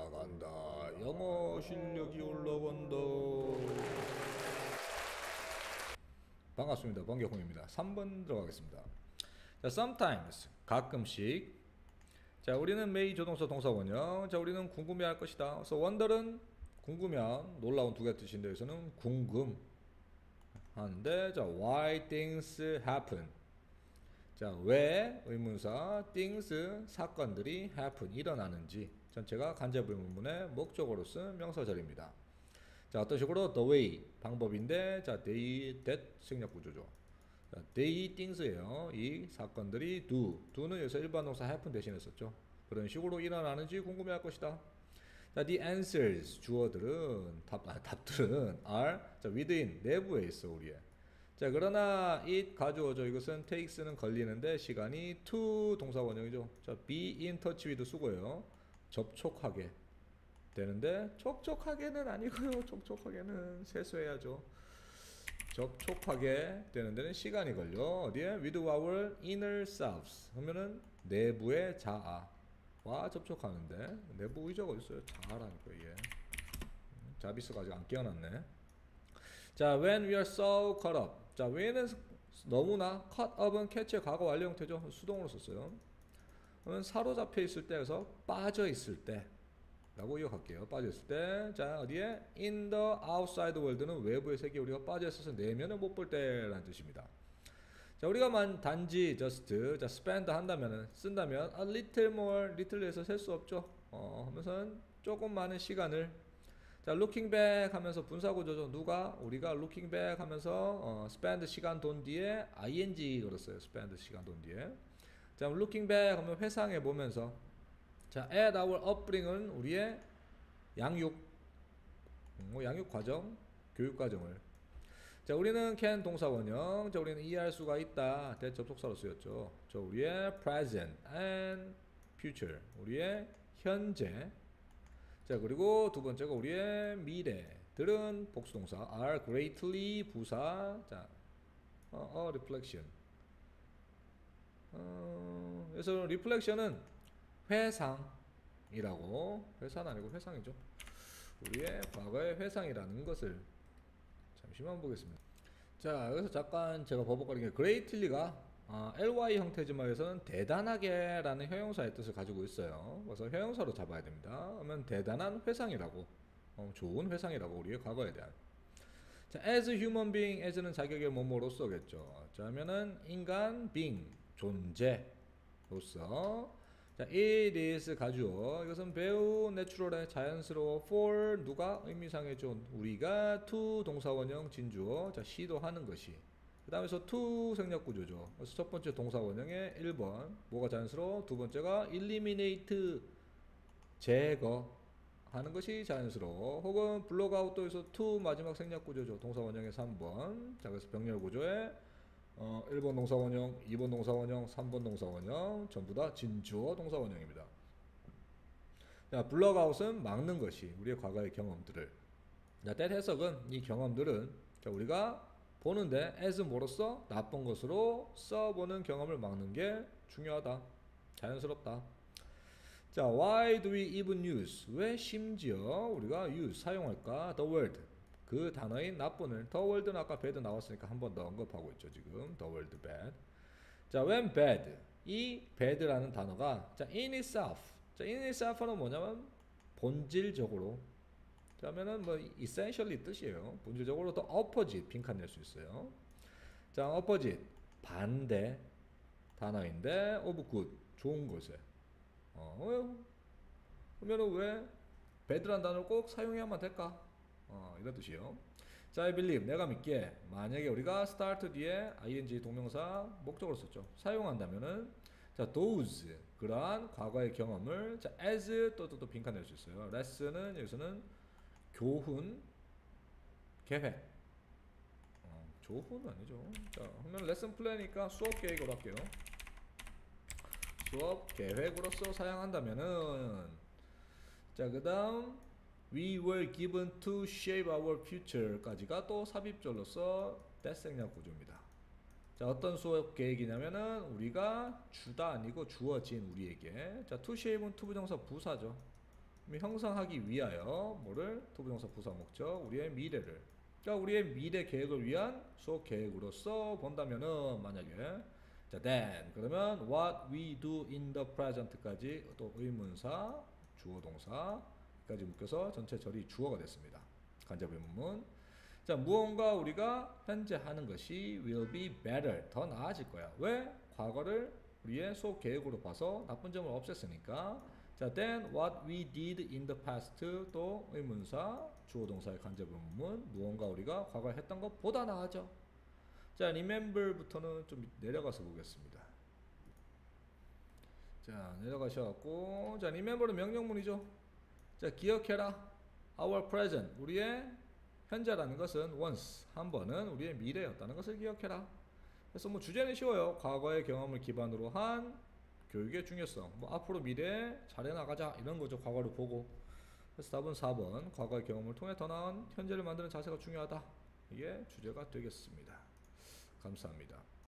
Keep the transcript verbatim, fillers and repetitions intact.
올라간다. 영어 실력이 올라간다. 반갑습니다. 번개콩입니다. 삼 번 들어가겠습니다. 자, sometimes 가끔씩. 자, 우리는 may 조동사 동사 원형. 자, 우리는 궁금해할 것이다. 그래서 wonder은 궁금해한, 놀라운 두 가지 뜻인데 여기서는 궁금 하는데, 자, why things happen. 자, 왜 의문사 things 사건들이 happen 일어나는지 전체가 간접 의문문의 목적어로 쓴 명사절입니다. 자, 어떤 식으로 the way 방법인데, 자, they that 생략 구조죠. 자, they things예요. 이 사건들이 do do는 여기서 일반 동사 happen 대신에 썼죠. 그런 식으로 일어나는지 궁금해할 것이다. 자, the answers 주어들은 답, 아, 답들은 are 자, within 내부에 있어 우리의. 자, 그러나 it 가주어죠. 이것은 takes는 걸리는데 시간이 to 동사 원형이죠. 자, be in touch with 수고예요. 접촉하게 되는데 촉촉하게는 아니고요. 촉촉하게는 세수해야죠. 접촉하게 되는 데는 시간이 걸려. 어디에? with our inner selves 하면은 내부의 자아와 접촉하는데, 내부 의자가 어딨어요? 자아라니까 이게. 자비스가 아직 안 깨어났네. 자, when we are so caught up. 자, when은 너무나, caught up은 catch의 과거 완료 형태죠. 수동으로 썼어요. 그러면 사로잡혀 있을 때, 그래서 빠져 있을 때 라고 이어갈게요. 빠져 있을 때. 자, 어디에? in the outside world는 외부의 세계에 우리가 빠져 있어서 내면을 못 볼 때라는 뜻입니다. 자, 우리가 만 단지 just 자, spend 한다면은 쓴다면 a little more, little에서 셀 수 없죠. 어, 하면서는 조금 많은 시간을. 자, looking back 하면서 분사구조죠. 누가? 우리가 looking back 하면서 어, spend 시간 돈 뒤에 ing 걸었어요. spend 시간 돈 뒤에. 자, looking back 하면 회상해 보면서, 자, at our upbring은 우리의 양육, 뭐 양육 과정, 교육 과정을. 자, 우리는 can 동사 원형. 자, 우리는 이해할 수가 있다. 대접속사로 쓰였죠. 저 우리의 present and future, 우리의 현재. 자, 그리고 두 번째가 우리의 미래들은 복수동사 are greatly 부사. 자, 어, 어 reflection. 어, 그래서 reflection은 회상이라고, 회사는 아니고 회상이죠. 우리의 과거의 회상이라는 것을 잠시만 보겠습니다. 자, 여기서 잠깐 제가 버벅거린 게 greatly가 아, ly 형태지만 여기서는 대단하게 라는 형용사의 뜻을 가지고 있어요. 그래서 형용사로 잡아야 됩니다. 그러면 대단한 회상이라고, 어, 좋은 회상이라고, 우리의 과거에 대한. 자, as a human being, as는 자격의 뭐뭐로서겠죠. 자, 하면은 인간 being 존재로서. 자, it is 가주어. 이것은 매우 내추럴해 자연스러워. for 누가? 의미상의 존 우리가. to 동사원형 진주어. 자, 시도하는 것이. 그 다음에서 to 생략 구조죠. 그래서 첫 번째 동사원형의 일 번 뭐가 자연스러워? 두 번째가 eliminate 제거하는 것이 자연스러워. 혹은 block out도에서 to 마지막 생략 구조죠. 동사원형의 삼 번. 자, 그래서 병렬 구조에 어, 일 번 동사원형, 이 번 동사원형, 삼 번 동사원형 전부 다 진주어 동사원형입니다. 자, 블럭아웃은 막는 것이, 우리의 과거의 경험들을. 자, that 해석은 이 경험들은 자, 우리가 보는데 as 뭐로써? 나쁜 것으로 써보는 경험을 막는 게 중요하다. 자연스럽다. 자, why do we even use? 왜 심지어 우리가 use 사용할까? the word 그 단어인 나쁜을. the word는 아까 bad 나왔으니까 한 번 더 언급하고 있죠. 지금 the word bad. 자, when bad 이 bad라는 단어가 자, in itself. 자, in itself는 뭐냐면 본질적으로. 자, 하면은 뭐 essentially 뜻이에요. 본질적으로 더 opposite 빈칸 낼 수 있어요. 자, opposite 반대 단어인데 of good 좋은 것에. 어, 그러면은 왜 bad라는 단어를 꼭 사용해야만 될까? 어, 이런 뜻이요. 자, I believe 내가 믿기에 만약에 우리가 start 뒤에 ing 동명사 목적으로 썼죠. 사용한다면은 자, those 그러한 과거의 경험을 자, as 또 또 또 빈칸 낼 수 있어요. less는 여기서는 교훈 계획. 어, 조훈은 아니죠. 자, 그러면 레슨 플랜이니까 수업 계획으로 할게요. 수업 계획으로서 사용한다면은 자, 그 다음 we were given to shape our future까지가 또 삽입절로서 that 생략 구조입니다. 자, 어떤 수업 계획이냐면은 우리가 주다 아니고 주어진 우리에게. 자, to shape은 투부정사 부사죠. 형성하기 위하여 뭐를 투부정사 부사 목적 우리의 미래를 그러니까 우리의 미래 계획을 위한 수업 계획으로서 본다면은 만약에 자 then 그러면 what we do in the present까지 또 의문사 주어 동사까지 묶여서 전체 절이 주어가 됐습니다. 간접 의문문. 자 무언가 우리가 현재 하는 것이 will be better 더 나아질 거야. 왜? 과거를 우리의 수업 계획으로 봐서 나쁜 점을 없앴으니까. 자 then what we did in the past 또 의문사 주어 동사의 간접 의문문 무언가 우리가 과거에 했던 것보다 나아져. 자 remember부터는 좀 내려가서 보겠습니다. 자 내려가셔갖고 자 remember는 명령문이죠. 자 기억해라 our present 우리의 현재라는 것은 once 한 번은 우리의 미래였다는 것을 기억해라. 그래서 뭐 주제는 쉬워요. 과거의 경험을 기반으로 한 교육의 중요성 뭐 앞으로 미래에 잘해나가자 이런 거죠. 과거를 보고. 그래서 답은 사 번 과거의 경험을 통해 더 나은 현재를 만드는 자세가 중요하다. 이게 주제가 되겠습니다. 감사합니다.